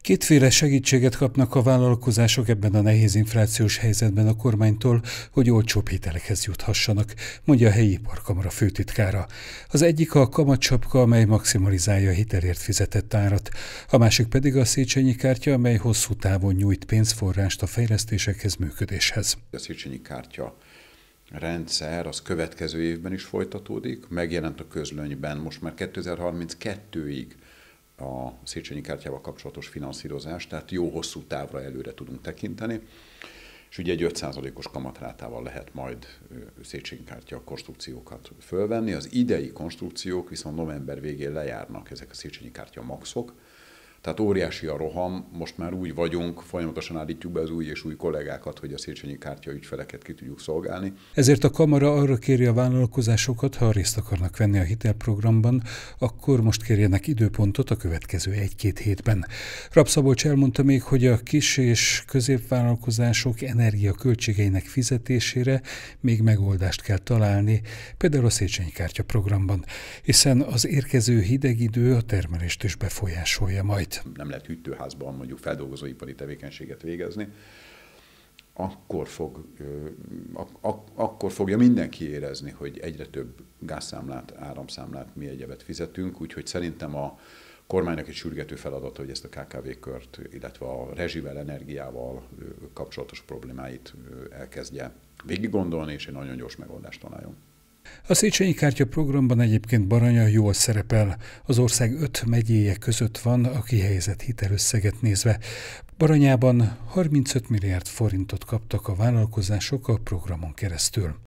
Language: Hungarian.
Kétféle segítséget kapnak a vállalkozások ebben a nehéz inflációs helyzetben a kormánytól, hogy olcsóbb hitelekhez juthassanak, mondja a helyi iparkamara főtitkára. Az egyik a kamatsapka, amely maximalizálja a hitelért fizetett árat, a másik pedig a Széchenyi kártya, amely hosszú távon nyújt pénzforrást a fejlesztésekhez, működéshez. A Széchenyi kártya rendszer az következő évben is folytatódik, megjelent a közlönyben most már 2032-ig a Széchenyi kártyával kapcsolatos finanszírozás, tehát jó hosszú távra előre tudunk tekinteni, és ugye egy 5%-os kamatrátával lehet majd Széchenyi kártya konstrukciókat fölvenni. Az idei konstrukciók viszont november végén lejárnak, ezek a Széchenyi kártya maxok, tehát óriási a roham, most már úgy vagyunk, folyamatosan állítjuk be az új és új kollégákat, hogy a Széchenyi kártya ügyfeleket ki tudjuk szolgálni. Ezért a kamara arra kéri a vállalkozásokat, ha részt akarnak venni a hitelprogramban, akkor most kérjenek időpontot a következő 1-2 hétben. Rapp Szabolcs elmondta még, hogy a kis és középvállalkozások energiaköltségeinek fizetésére még megoldást kell találni, például a Széchenyi kártya programban, hiszen az érkező hideg idő a termelést is befolyásolja majd. Nem lehet hűtőházban mondjuk feldolgozóipari tevékenységet végezni, akkor fogja mindenki érezni, hogy egyre több gázszámlát, áramszámlát, mi egyebet fizetünk, úgyhogy szerintem a kormánynak egy sürgető feladata, hogy ezt a KKV-kört, illetve a rezsivel, energiával kapcsolatos problémáit elkezdje végig gondolni, és egy nagyon gyors megoldást találjon. A Széchenyi kártya programban egyébként Baranya jól szerepel. Az ország 5 megyéje között van a kihelyezett hitelösszeget nézve. Baranyában 35 milliárd forintot kaptak a vállalkozások a programon keresztül.